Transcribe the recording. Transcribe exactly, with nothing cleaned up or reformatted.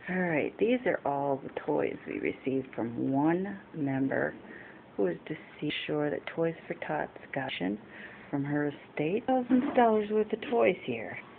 Alright, these are all the toys we received from one member who is deceased. Sure that Toys for Tots got from her estate. Thousands of dollars worth of toys here.